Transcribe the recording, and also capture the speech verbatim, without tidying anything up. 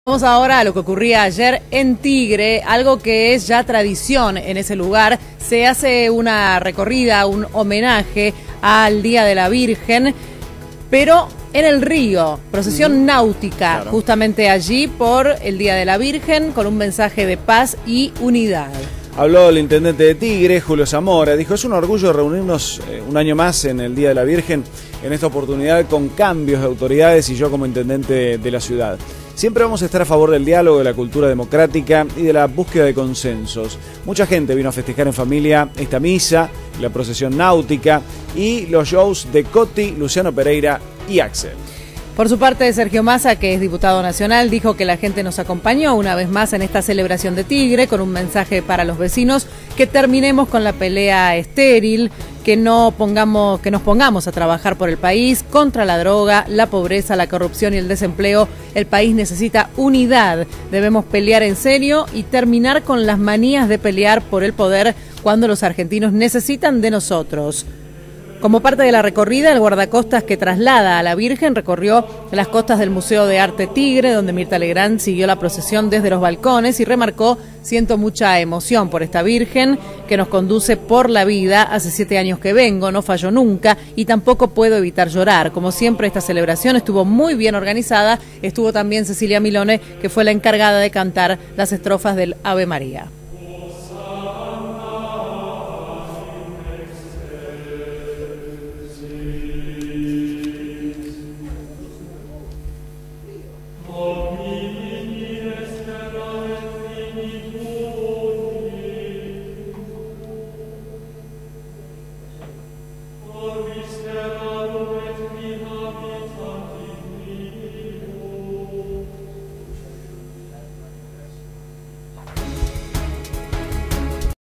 Vamos ahora a lo que ocurría ayer en Tigre, algo que es ya tradición en ese lugar. Se hace una recorrida, un homenaje al Día de la Virgen, pero en el río, procesión náutica, claro, justamente allí por el Día de la Virgen, con un mensaje de paz y unidad. Habló el intendente de Tigre, Julio Zamora, dijo: es un orgullo reunirnos eh, un año más en el Día de la Virgen, en esta oportunidad con cambios de autoridades y yo como intendente de, de la ciudad. Siempre vamos a estar a favor del diálogo, de la cultura democrática y de la búsqueda de consensos. Mucha gente vino a festejar en familia esta misa, la procesión náutica y los shows de Coti, Luciano Pereira y Axel. Por su parte, Sergio Massa, que es diputado nacional, dijo que la gente nos acompañó una vez más en esta celebración de Tigre, con un mensaje para los vecinos: que terminemos con la pelea estéril, que no pongamos, que nos pongamos a trabajar por el país, contra la droga, la pobreza, la corrupción y el desempleo. El país necesita unidad, debemos pelear en serio y terminar con las manías de pelear por el poder cuando los argentinos necesitan de nosotros. Como parte de la recorrida, el guardacostas que traslada a la Virgen recorrió las costas del Museo de Arte Tigre, donde Mirta Legrand siguió la procesión desde los balcones y remarcó: siento mucha emoción por esta Virgen que nos conduce por la vida. Hace siete años que vengo, no falló nunca y tampoco puedo evitar llorar. Como siempre, esta celebración estuvo muy bien organizada. Estuvo también Cecilia Milone, que fue la encargada de cantar las estrofas del Ave María.